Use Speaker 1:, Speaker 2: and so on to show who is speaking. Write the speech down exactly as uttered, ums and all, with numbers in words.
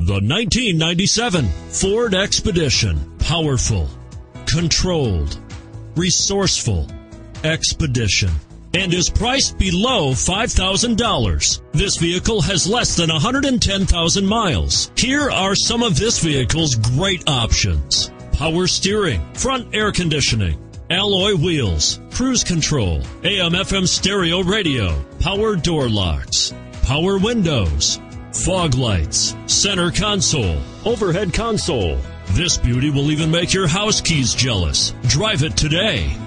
Speaker 1: The nineteen ninety-seven Ford Expedition. Powerful, controlled, resourceful Expedition, and is priced below five thousand dollars. This vehicle has less than one hundred ten thousand miles. Here are some of this vehicle's great options: power steering, front air conditioning, alloy wheels, cruise control, A M F M stereo radio, power door locks, power windows, fog lights, center console, overhead console. This beauty will even make your house keys jealous. Drive it today.